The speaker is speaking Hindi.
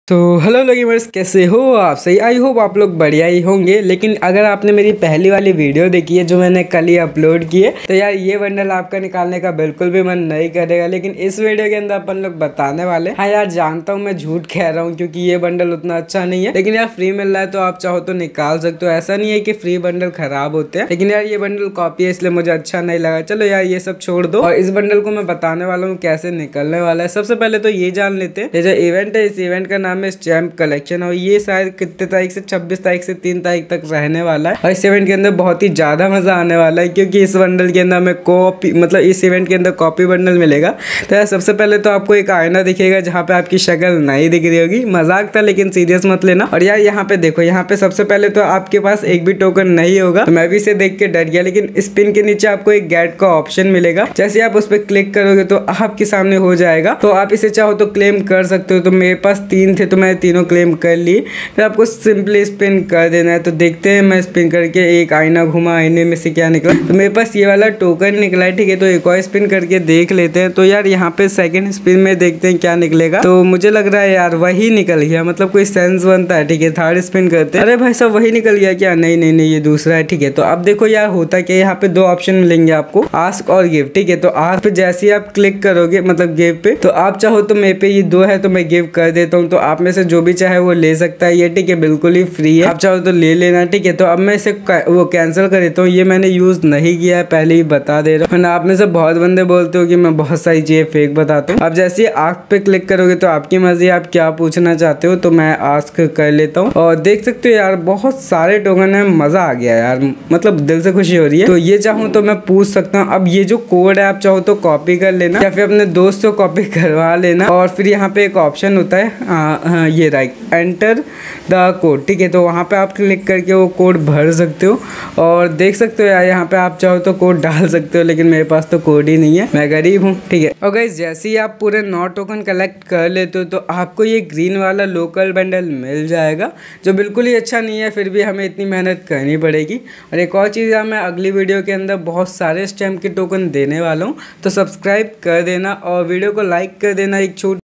तो हेलो गेमर्स, कैसे हो आप? सही, आई होप आप लोग बढ़िया ही होंगे। लेकिन अगर आपने मेरी पहली वाली वीडियो देखी है जो मैंने कल ही अपलोड की है, तो यार ये बंडल आपका निकालने का बिल्कुल भी मन नहीं करेगा। लेकिन इस वीडियो के अंदर अपन लोग बताने वाले। हाँ यार, जानता हूँ मैं झूठ कह रहा हूँ क्योंकि ये बंडल उतना अच्छा नहीं है, लेकिन यार फ्री मिल रहा है तो आप चाहो तो निकाल सकते हो। ऐसा नहीं है कि फ्री बंडल खराब होते हैं, लेकिन यार ये बंडल कॉपी है इसलिए मुझे अच्छा नहीं लगा। चलो यार ये सब छोड़ दो और इस बंडल को मैं बताने वाला हूँ कैसे निकलने वाला है। सबसे पहले तो ये जान लेते हैं, ये जो इवेंट है इस इवेंट का नाम है स्टैम्प कलेक्शन, और ये शायद कितने तारीख से 26 तारीख से 3 तारीख तक रहने वाला है। और इस इवेंट के अंदर बहुत ही ज्यादा मजा आने वाला है क्योंकि इस बंडल के अंदर हमें कॉपी, मतलब इस इवेंट के अंदर कॉपी बंडल मिलेगा। तो यार सबसे पहले तो आपको एक आईना दिखेगा जहाँ पे आपकी शक्ल नहीं दिख रही होगी। मजाक था लेकिन सीरियस मत लेना। और यार यहाँ पे देखो, यहाँ पे सबसे पहले तो आपके पास एक भी टोकन नहीं होगा, तो मैं भी इसे देख के डर गया। लेकिन स्पिन के नीचे आपको एक गेट का ऑप्शन मिलेगा, जैसे आप उस पर क्लिक करोगे तो आपके सामने हो जाएगा। तो आप इसे चाहो तो क्लेम कर सकते हो। तो मेरे पास 3 थे तो मैं तीनों क्लेम कर लिए। फिर आपको सिंपली स्पिन कर देना है। तो देखते हैं, मैं स्पिन करके एक आईना घुमा, आईने में से क्या निकला। तो मेरे पास ये वाला टोकन निकला है, ठीक है। तो एक और स्पिन करके देख लेते हैं। तो यार यहाँ पे सेकंड स्पिन में देखते हैं क्या निकलेगा। तो मुझे लग रहा है यार वही निकल गया, मतलब कोई सेंस बनता है, ठीक है। थर्ड स्पिन करते हैं। अरे भाई साहब वही निकल गया क्या? नहीं नहीं नहीं, ये दूसरा है, ठीक है। तो अब देखो यार होता क्या, यहाँ पे 2 ऑप्शन मिलेंगे आपको, आस्क और गिव, ठीक है। तो आस्क पे जैसे ही आप क्लिक करोगे, मतलब गिव पे, तो आप चाहो तो मेरे पे ये 2 है तो मैं गिव कर देता हूँ। तो आप में से जो भी चाहे वो ले सकता है ये, ठीक है। बिल्कुल ही फ्री है, आप चाहो तो ले लेना, ठीक है। तो अब मैं इसे वो कैंसिल कर देता हूँ। ये मैंने यूज नहीं किया है, पहले ही बता दे रहा हूँ। आप में से बहुत बंदे बोलते हो कि मैं बहुत सारी चीजें फेक बताता हूँ। अब जैसे ही आस्क पे क्लिक करोगे तो आपकी मर्जी, आप क्या पूछना चाहते हो। तो मैं आस्क कर लेता हूँ और देख सकते हो यार बहुत सारे टोकन है। मजा आ गया यार, मतलब दिल से खुशी हो रही है। तो ये चाहूँ तो मैं पूछ सकता हूँ। अब ये जो कोड है आप चाहो तो कॉपी कर लेना या फिर अपने दोस्त को कॉपी करवा लेना। और फिर यहाँ पे एक ऑप्शन होता है, ये राइट, एंटर द कोड, ठीक है। तो वहाँ पे आप क्लिक करके वो कोड भर सकते हो और देख सकते हो यार यहाँ पे आप चाहो तो कोड डाल सकते हो, लेकिन मेरे पास तो कोड ही नहीं है, मैं गरीब हूँ, ठीक है। और गाइस जैसे ही आप पूरे 9 टोकन कलेक्ट कर लेते हो तो आपको ये ग्रीन वाला लोकल बंडल मिल जाएगा, जो बिल्कुल ही अच्छा नहीं है, फिर भी हमें इतनी मेहनत करनी पड़ेगी। और एक और चीज़ है, मैं अगली वीडियो के अंदर बहुत सारे स्टैम्प के टोकन देने वाला हूँ, तो सब्सक्राइब कर देना और वीडियो को लाइक कर देना। एक छोटी